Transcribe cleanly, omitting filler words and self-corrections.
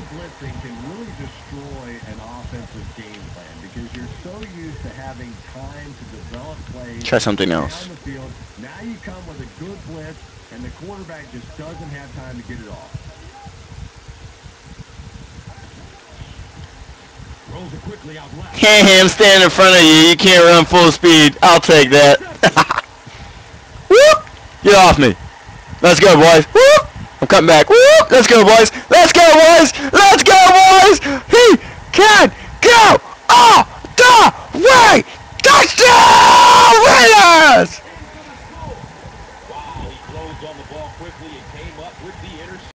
blitzing can really destroy an offensive game plan because you're so used to having time to develop plays. Try something down else. the field. Now you come with a good blitz, and the quarterback just doesn't have time to get it off. Rolls it quickly out left. I'm standing in front of you. You can't run full speed. I'll take that. Whoop! Get off me. Let's go, boys. Whoop! I'm cutting back. Whoop! Let's go, boys. Let's go, boys. Let's go, boys. Hey!